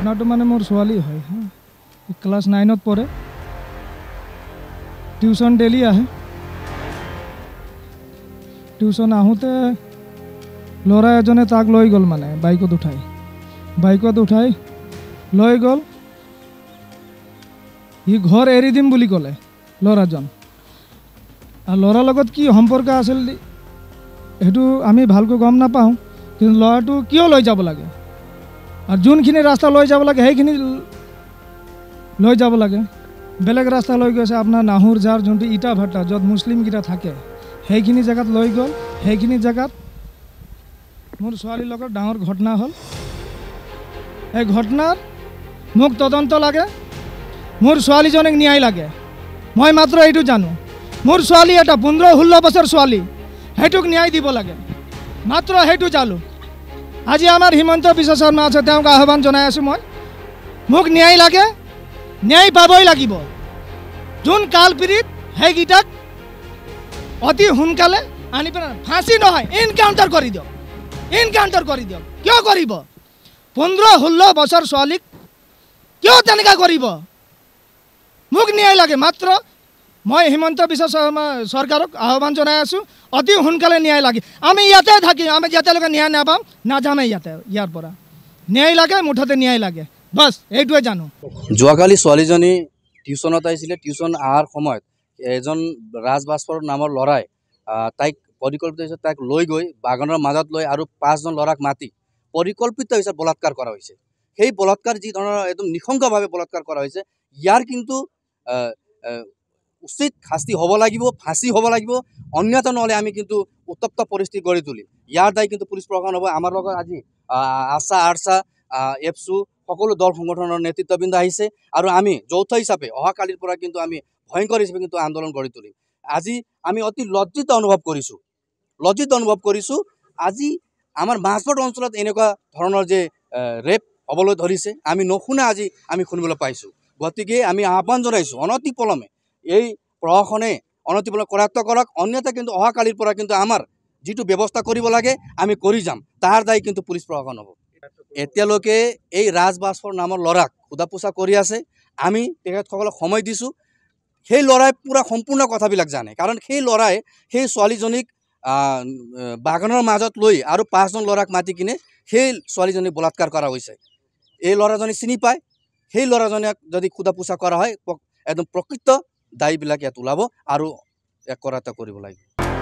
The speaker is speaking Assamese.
ঘটনাটো মানে মোৰ ছোৱালী হয়, ক্লাছ 9ত পঢ়ে, টিউশ্যন ডেইলি আহে। টিউশ্যন আহোঁতে ল'ৰা এজনে তাক লৈ গ'ল, মানে বাইকত উঠাই লৈ গ'ল। সি ঘৰ এৰি দিম বুলি ক'লে ল'ৰাজন। আৰু ল'ৰাৰ লগত কি সম্পৰ্ক আছিল সেইটো আমি ভালকৈ গম নাপাওঁ, কিন্তু ল'ৰাটো কিয় লৈ যাব লাগে, আৰু যোনখিনি ৰাস্তা লৈ যাব লাগে সেইখিনি লৈ যাব লাগে। বেলেগ ৰাস্তা লৈ গৈছে আপোনাৰ নাহুৰ জাৰ, যোনটো ইটা ভাটা য'ত মুছলিমকেইটা থাকে, সেইখিনি জেগাত লৈ গ'ল। সেইখিনি জেগাত মোৰ ছোৱালীৰ লগত ডাঙৰ ঘটনা হ'ল। এই ঘটনাৰ মোক তদন্ত লাগে, মোৰ ছোৱালীজনীক ন্যায় লাগে। মই মাত্ৰ এইটো জানো, মোৰ ছোৱালী এটা 15-16 বছৰ ছোৱালী, সেইটোক ন্যায় দিব লাগে, মাত্ৰ সেইটো জানো। আজি আমাৰ হিমন্ত বিশ্ব শৰ্মা আছে, তেওঁক আহ্বান জনাই আছোঁ মই, মোক ন্যায় লাগে, ন্যায় পাবই লাগিব। যোন কালপিৰিত সেইকেইটাক অতি সোনকালে আনি পেলাই ফাঁচি নহয়, এনকাউণ্টাৰ কৰি দিয়ক, এনকাউণ্টাৰ কৰি দিয়ক। কিয় কৰিব? 15-16 বছৰ ছোৱালীক কিয় তেনেকুৱা কৰিব? মোক ন্যায় লাগে মাত্ৰ। মই হিমন্ত বিশ্ব শৰ্মা চৰকাৰক আহ্বান জনাই আছোঁ, অতি সোনকালে ন্যায় লাগে। আমি ইয়াতে থাকিম, আমি যেতিয়ালৈকে ন্যায় নাপাম নাযামেই ইয়াৰ পৰা। ন্যায় লাগে, মুঠতে ন্যায় লাগে, বাছ এইটোৱে জানো। যোৱাকালি ছোৱালীজনী টিউশ্যনত আহিছিলে। টিউশ্যন অহাৰ সময়ত এজন ৰাজ ভাস্কৰ নামৰ ল'ৰাই তাইক পৰিকল্পিত হিচাপে তাইক লৈ গৈ বাগানৰ মাজত লৈ আৰু 5জন ল'ৰাক মাতি পৰিকল্পিত হিচাপে বলাৎকাৰ কৰা হৈছে। সেই বলাৎকাৰ যি ধৰণৰ একদম নিশংসভাৱে বলাৎকাৰ কৰা হৈছে, ইয়াৰ কিন্তু উচিত শাস্তি হ'ব লাগিব, ফাঁচি হ'ব লাগিব। অন্যথা নহ'লে আমি কিন্তু উত্তপ্ত পৰিস্থিতি গঢ়ি তুলিম। ইয়াৰ দায়ী কিন্তু পুলিচ প্ৰশাসন হ'ব। আমাৰ লগত আজি আশা, আৰছা, এপছু সকলো দল সংগঠনৰ নেতৃত্ববৃন্দ আহিছে, আৰু আমি যৌথ হিচাপে অহাকালিৰ পৰা কিন্তু আমি ভয়ংকৰ হিচাপে কিন্তু আন্দোলন গঢ়ি তুলিম। আজি আমি অতি লজ্জিত অনুভৱ কৰিছোঁ। আজি আমাৰ মাজবাট অঞ্চলত এনেকুৱা ধৰণৰ যে ৰেপ হ'বলৈ ধৰিছে, আমি নুশুনা আজি আমি শুনিবলৈ পাইছোঁ। গতিকে আমি আহ্বান জনাইছোঁ, অনতিপলমে এই প্ৰশাসনে অনতিপলমে কৰায়ত্ব কৰক। অন্যথা কিন্তু অহাকালিৰ পৰা কিন্তু আমাৰ যিটো ব্যৱস্থা কৰিব লাগে আমি কৰি যাম, তাৰ দায়ী কিন্তু পুলিচ প্ৰশাসন হ'ব। এতিয়ালৈকে এই ৰাজ ভাস্কৰ নামৰ ল'ৰাক সোধা পোছা কৰি আছে। আমি তেখেতসকলক সময় দিছোঁ। সেই ল'ৰাই পূৰা সম্পূৰ্ণ কথাবিলাক জানে, কাৰণ সেই ল'ৰাই সেই ছোৱালীজনীক বাগানৰ মাজত লৈ আৰু 5জন ল'ৰাক মাতি কিনে সেই ছোৱালীজনীক বলাৎকাৰ কৰা হৈছে। এই ল'ৰাজনে চিনি পায়। সেই ল'ৰাজনক যদি সোধা পোছা কৰা হয়, একদম প্ৰকৃত দায়ীবিলাক ইয়াত ওলাব আৰু এক কৰায়ত্ব কৰিব লাগিব।